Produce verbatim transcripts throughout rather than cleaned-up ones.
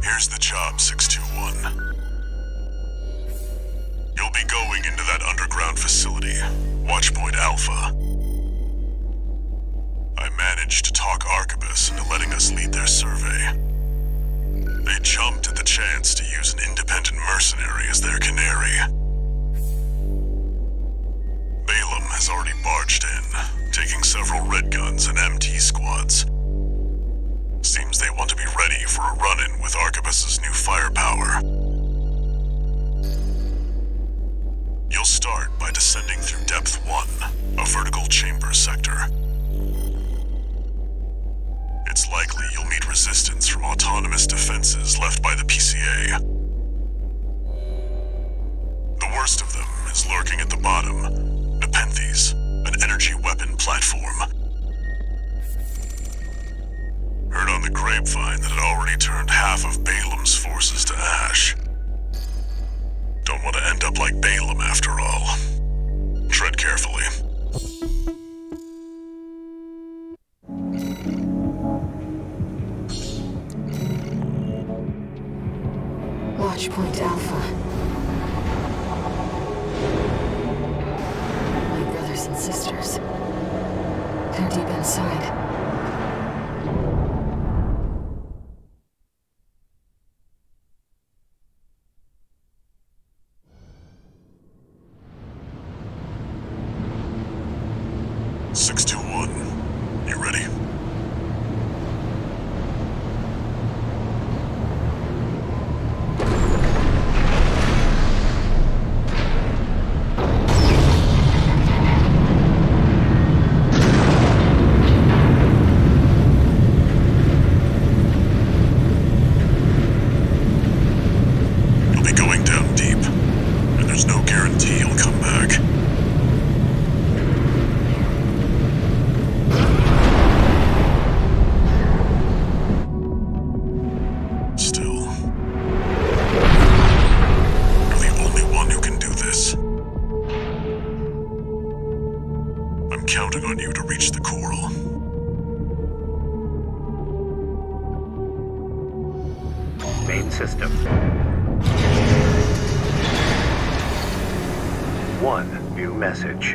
Here's the job, six two one. You'll be going into that underground facility, Watchpoint Alpha. I managed to talk Arquebus into letting us lead their survey. They jumped at the chance to use an independent mercenary as their canary. Balaam has already barged in, taking several Red Guns and M T squads. Seems they want to be ready for a run-in with Arquebus's new firepower. You'll start by descending through Depth one, a vertical chamber sector. It's likely you'll meet resistance from autonomous defenses left by the P C A. The worst of them is lurking at the bottom, Nepenthes, an energy weapon platform. Heard on the grapevine that it already turned half of Balaam's forces to ash. Don't want to end up like Balaam after all. Tread carefully. Watchpoint Alpha. My brothers and sisters. They're deep inside. six two one, you ready? You'll be going down deep, and there's no guarantee you'll come back. Counting on you to reach the coral. Main system. One new message.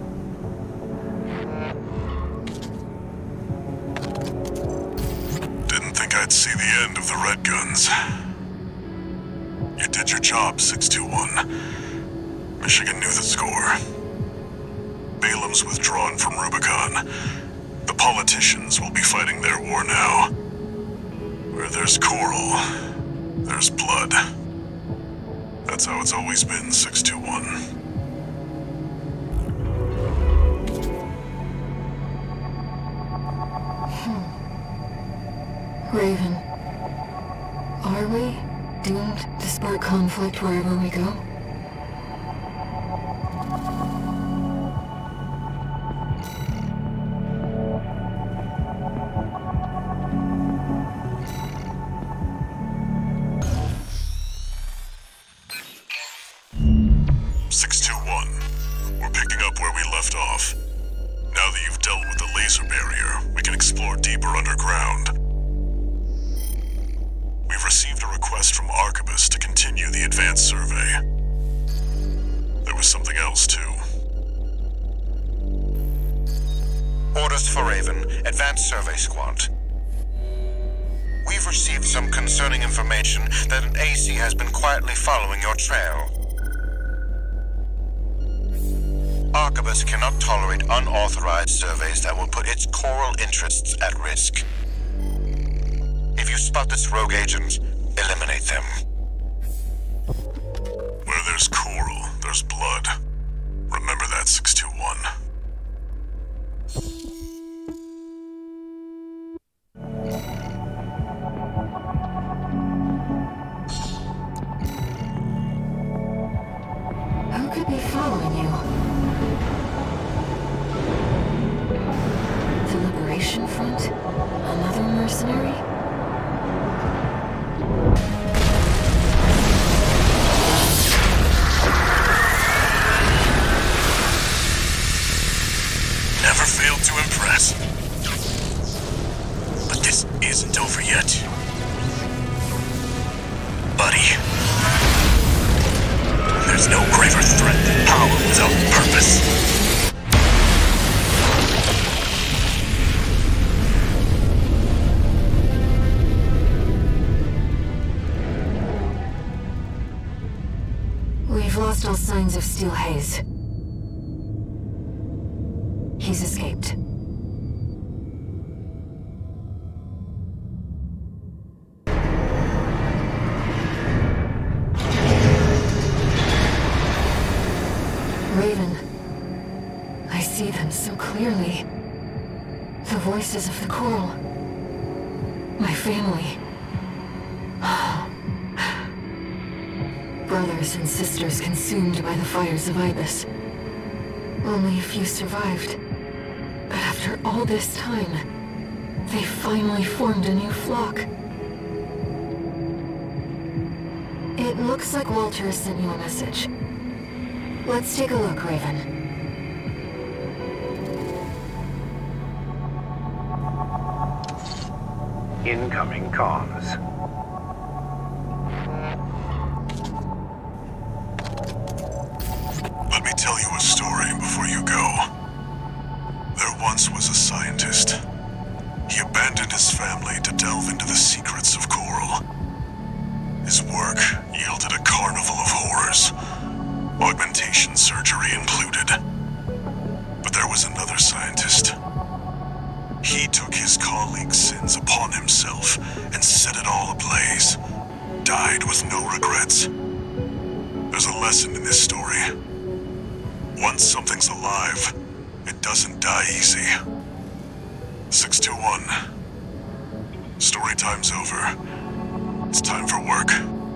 Didn't think I'd see the end of the Red Guns. You did your job, six two one. Michigan knew the score. Balaam's withdrawn from Rubicon. The politicians will be fighting their war now. Where there's coral, there's blood. That's how it's always been, six two one. Hmm. Raven. Are we doomed to spark conflict wherever we go? six two one, we're picking up where we left off. Now that you've dealt with the laser barrier, we can explore deeper underground. We've received a request from Arquebus to continue the advanced survey. There was something else, too. Orders for Raven, Advanced Survey Squad. We've received some concerning information that an A C has been quietly following your trail. Arquebus cannot tolerate unauthorized surveys that will put its coral interests at risk. If you spot this rogue agent, eliminate them. Where there's coral, there's blood. Remember that, six two one. Who could be following you? The Liberation Front? Another mercenary? Never failed to impress. But this isn't over yet. buddy. There's no greater threat than power without purpose. We've lost all signs of Steel Haze. He's escaped. Raven. I see them so clearly. The voices of the Coral. My family. Brothers and sisters consumed by the fires of Ibis. Only a few survived. But after all this time, they finally formed a new flock. It looks like Walter has sent you a message. Let's take a look, Raven. Incoming comms. Let me tell you a story before you go. There once was a scientist. He abandoned his family to delve into the secrets of Coral. His work yielded a carnival of horrors, augmentation surgery included. But there was another scientist. He took his colleagues' sins upon himself and set it all ablaze. Died with no regrets. There's a lesson in this story. Once something's alive, it doesn't die easy. six two one. Story time's over. It's time for work.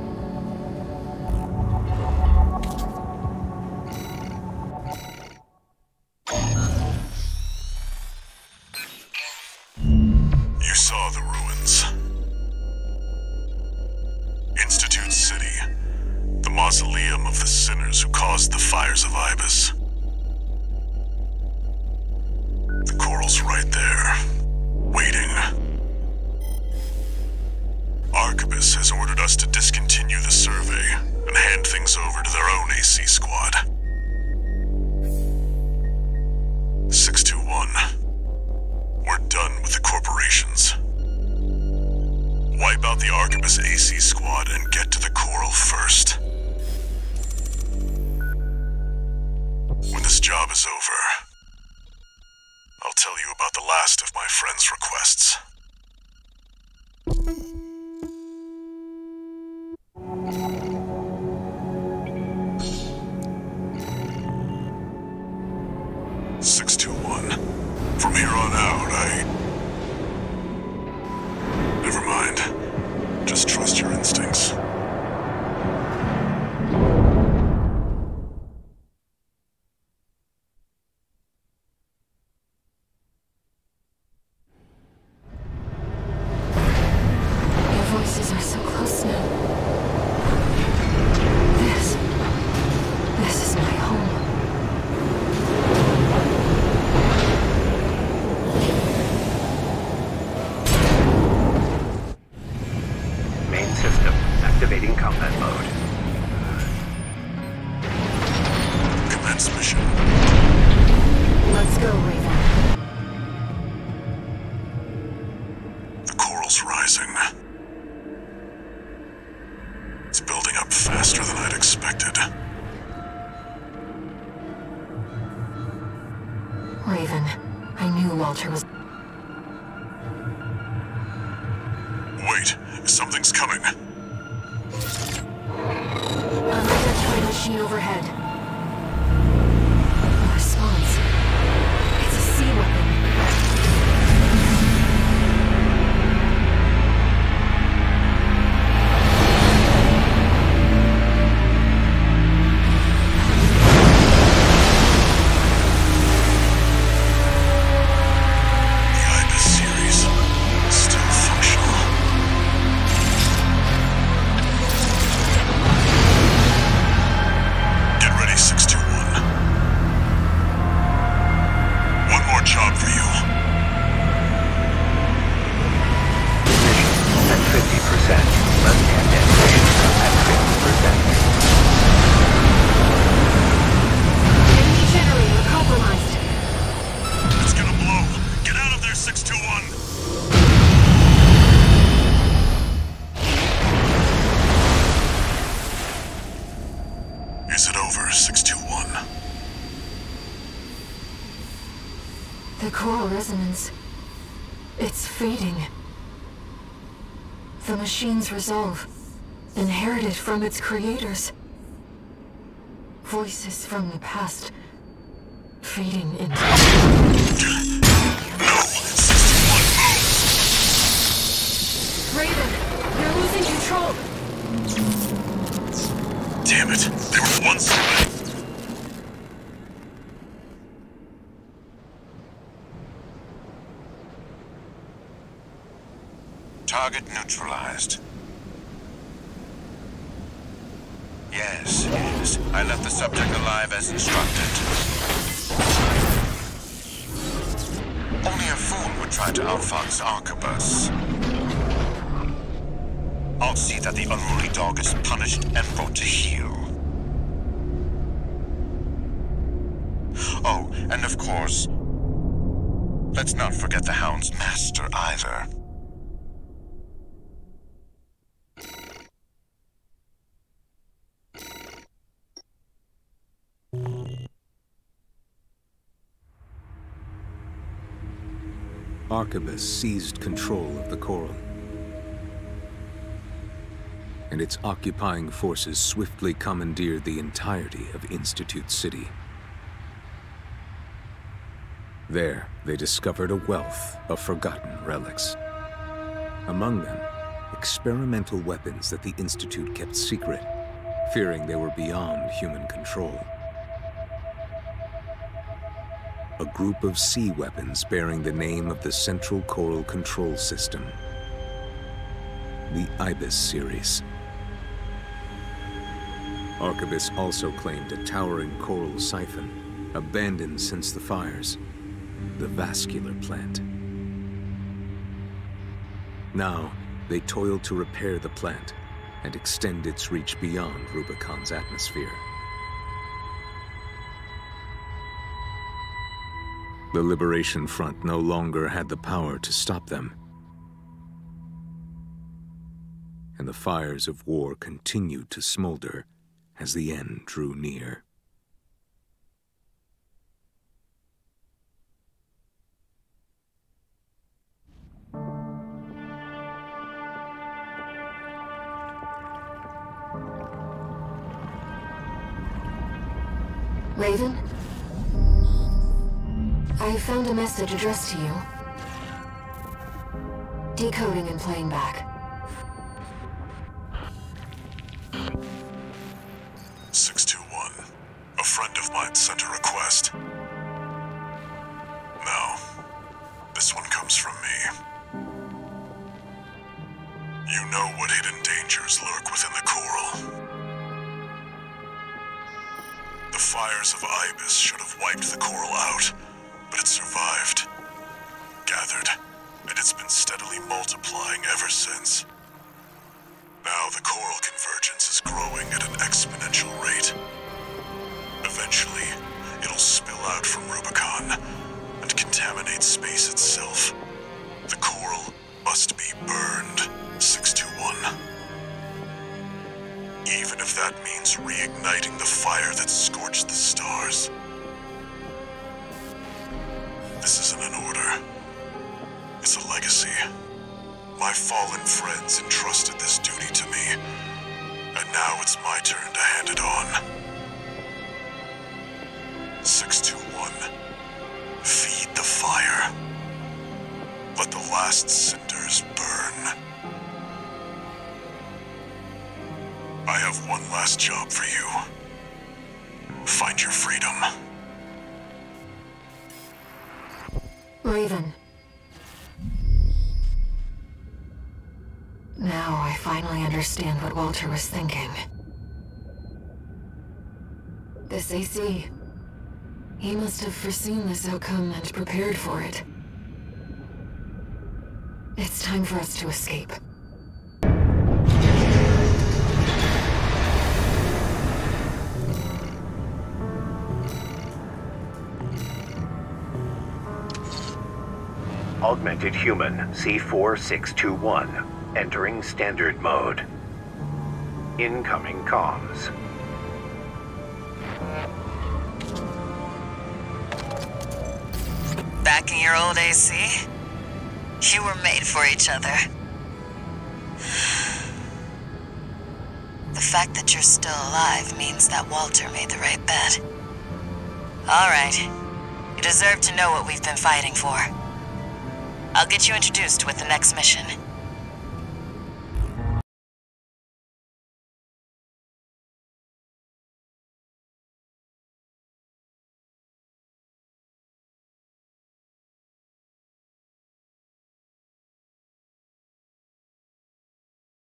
You saw the ruins. Institute City. The mausoleum of the sinners who caused the fires of Ibis. The Coral's right there, waiting. Arquebus has ordered us to discontinue the survey and hand things over to their own A C squad. six two one. We're done with the corporations. Wipe out the Arquebus A C squad and get to the Coral first. When this job is over, I'll tell you about the last of my friend's requests. six two one. From here on out, I... Never mind. Just trust your instincts. Activating combat mode. Commence mission. Let's go, Raven. The Coral's rising. It's building up faster than I'd expected. Raven, I knew Walter was... Wait, something's coming. Unidentified machine overhead. No response. It's a sea weapon. The Ibis series still functional. Get The choral resonance... it's fading. The machine's resolve, inherited from its creators. Voices from the past, fading into... No! sixty-one, move! Raven, you're losing control! Damn it! They were once away! Target neutralized. Yes, yes. I left the subject alive as instructed. Only a fool would try to outfox Arquebus. I'll see that the unruly dog is punished and brought to heel. Oh, and of course, let's not forget the Hound's master either. Arquebus seized control of the Coral, and its occupying forces swiftly commandeered the entirety of Institute City. There, they discovered a wealth of forgotten relics. Among them, experimental weapons that the Institute kept secret, fearing they were beyond human control. A group of sea weapons bearing the name of the Central Coral Control System, the Ibis series. Arquebus also claimed a towering coral siphon, abandoned since the fires, the vascular plant. Now, they toiled to repair the plant and extend its reach beyond Rubicon's atmosphere. The Liberation Front no longer had the power to stop them, and the fires of war continued to smolder as the end drew near. Raven? I found a message addressed to you. Decoding and playing back. six two one. A friend of mine sent a request. Now, this one comes from me. You know what hidden dangers lurk within the Coral. The fires of Ibis should have wiped the Coral out, but it survived, gathered, and it's been steadily multiplying ever since. Now the Coral convergence is growing at an exponential rate. Eventually, it'll spill out from Rubicon and contaminate space itself. The Coral must be burned, six two one. Even if that means reigniting the fire that scorched the stars. This isn't an order. It's a legacy. My fallen friends entrusted this duty to me, and now it's my turn to hand it on. six two one. Feed the fire. Let the last cinders burn. I have one last job for you. Find your freedom. Raven. Now I finally understand what Walter was thinking. This A C. He must have foreseen this outcome and prepared for it. It's time for us to escape. Augmented Human C four six two one, entering standard mode. Incoming comms. Back in your old A C? You were made for each other. The fact that you're still alive means that Walter made the right bet. All right. You deserve to know what we've been fighting for. I'll get you introduced with the next mission.